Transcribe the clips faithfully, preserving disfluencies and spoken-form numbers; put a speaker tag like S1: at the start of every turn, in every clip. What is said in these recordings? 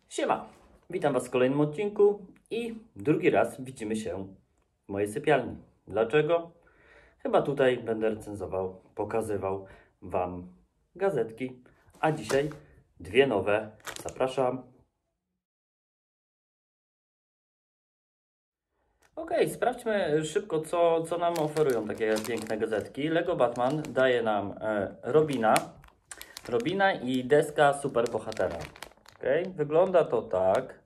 S1: Siema, witam Was w kolejnym odcinku i drugi raz widzimy się w mojej sypialni. Dlaczego? Chyba tutaj będę recenzował, pokazywał Wam gazetki, a dzisiaj dwie nowe. Zapraszam. Ok, sprawdźmy szybko, co, co nam oferują takie piękne gazetki. Lego Batman daje nam e, Robina, Robina i deska superbohatera. Okay. Wygląda to tak.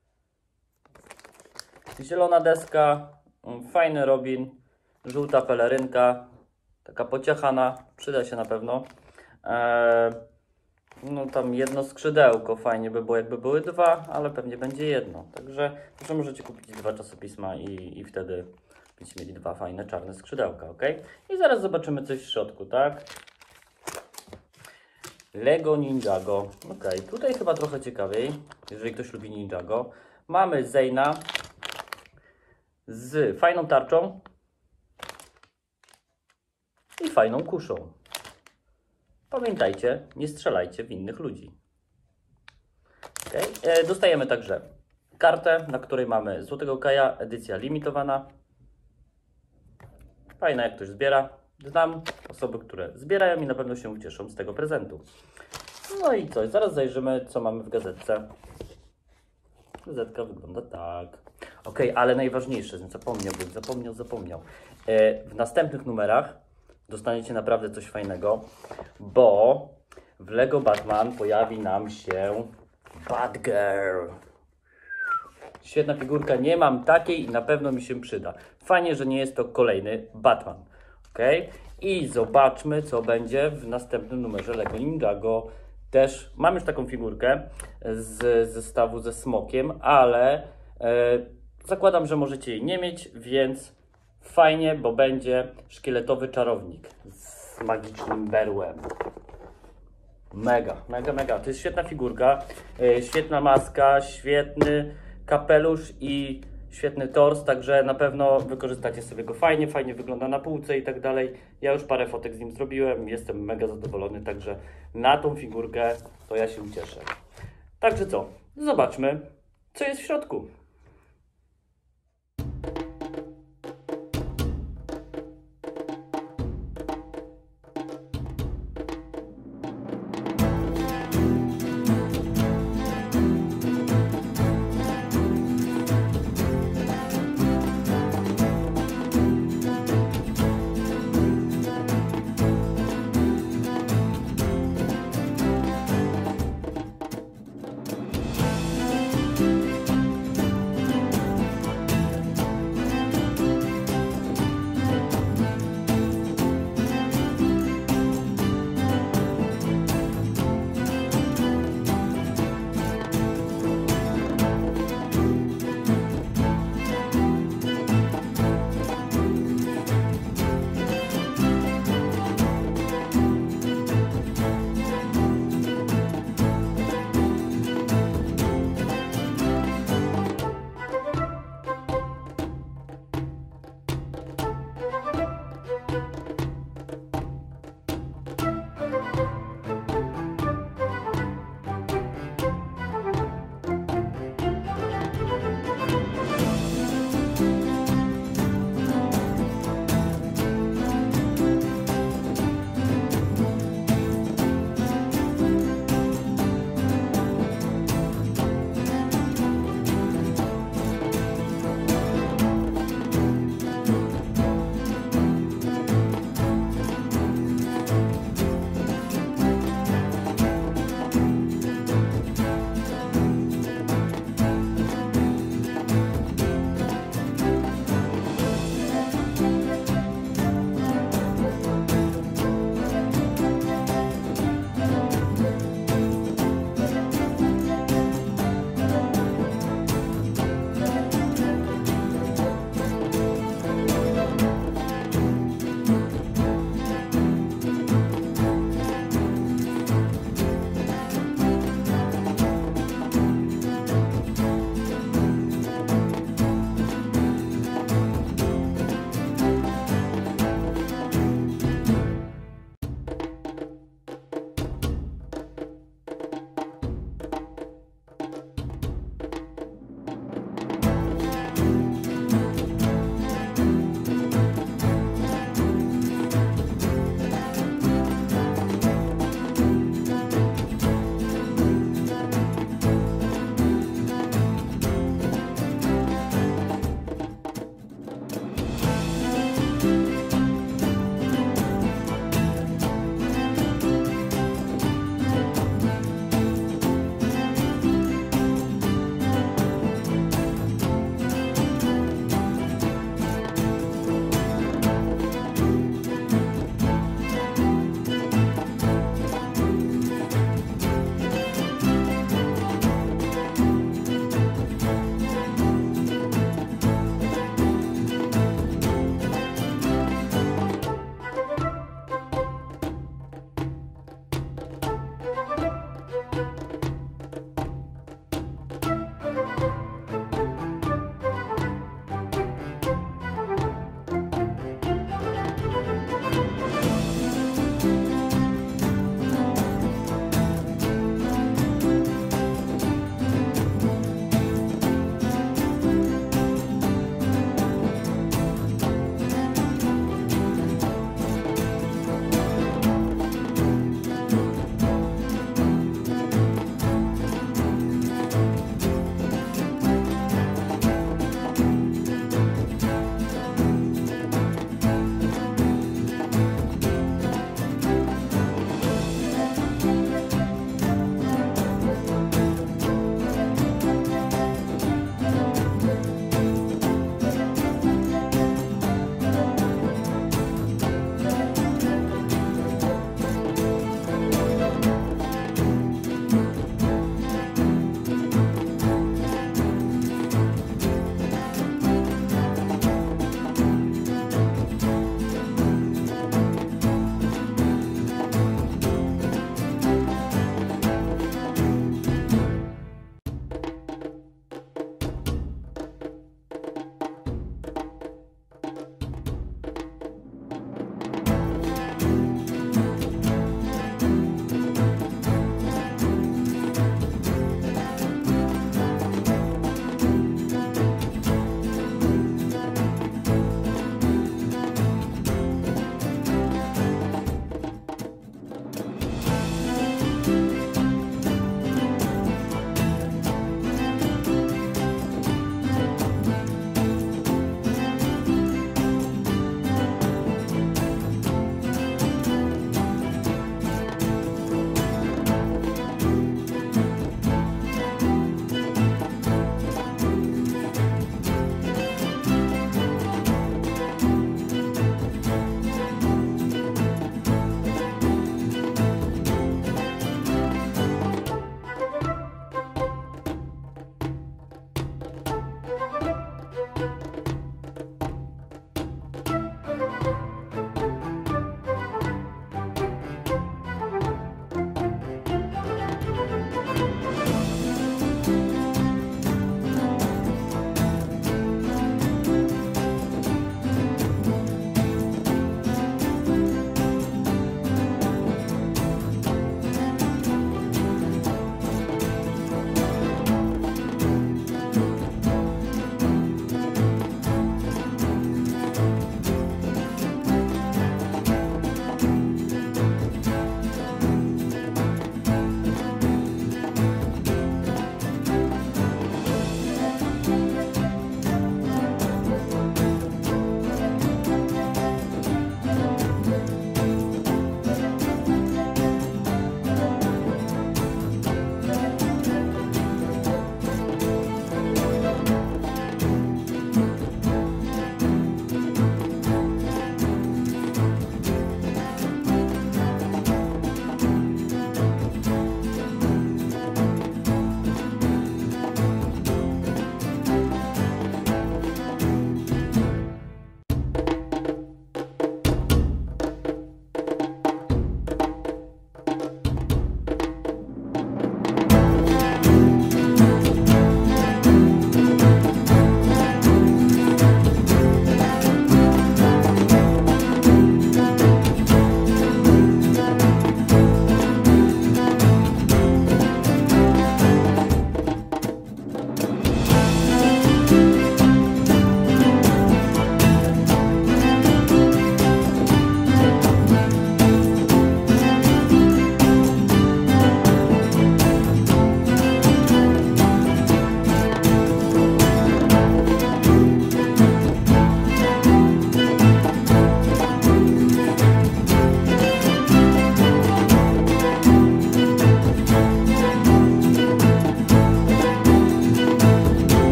S1: Zielona deska, fajny Robin, żółta pelerynka, taka pociechana, przyda się na pewno. Eee, no tam jedno skrzydełko, fajnie by było jakby były dwa, ale pewnie będzie jedno. Także może możecie kupić dwa czasopisma i, i wtedy będziecie mieli dwa fajne czarne skrzydełka, ok? I zaraz zobaczymy coś w środku, tak? Lego Ninjago. Ok, tutaj chyba trochę ciekawiej, jeżeli ktoś lubi Ninjago. Mamy Zayna z fajną tarczą i fajną kuszą. Pamiętajcie, nie strzelajcie w innych ludzi. Okay. E, dostajemy także kartę, na której mamy Złotego Kaja, edycja limitowana. Fajna, jak ktoś zbiera. Znam osoby, które zbierają i na pewno się ucieszą z tego prezentu. No i co? Zaraz zajrzymy, co mamy w gazetce. Gazetka wygląda tak. Ok, ale najważniejsze, zapomniałbym, zapomniał, zapomniał. E, w następnych numerach dostaniecie naprawdę coś fajnego, bo w Lego Batman pojawi nam się Batgirl. Świetna figurka, nie mam takiej i na pewno mi się przyda. Fajnie, że nie jest to kolejny Batman. Ok, i zobaczmy, co będzie w następnym numerze Lego Ninjago. Też mam już taką figurkę z zestawu ze smokiem, ale e, zakładam, że możecie jej nie mieć, więc fajnie, bo będzie szkieletowy czarownik z magicznym berłem. Mega, mega, mega. To jest świetna figurka, e, świetna maska, świetny kapelusz i świetny tors, także na pewno wykorzystacie sobie go fajnie, fajnie wygląda na półce i tak dalej. Ja już parę fotek z nim zrobiłem, jestem mega zadowolony, także na tą figurkę to ja się cieszę. Także co? Zobaczmy, co jest w środku.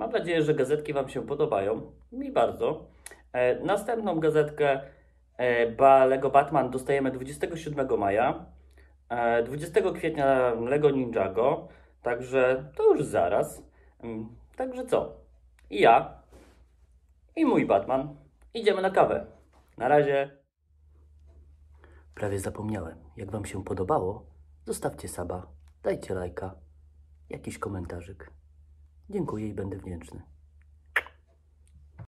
S1: Mam nadzieję, że gazetki Wam się podobają. Mi bardzo. E, następną gazetkę e, ba, Lego Batman dostajemy dwudziestego siódmego maja. E, dwudziestego kwietnia Lego Ninjago. Także to już zaraz. Mm, Także co? I ja, i mój Batman idziemy na kawę. Na razie. Prawie zapomniałem. Jak Wam się podobało, zostawcie suba, dajcie lajka, jakiś komentarzyk. Dziękuję i będę wdzięczny.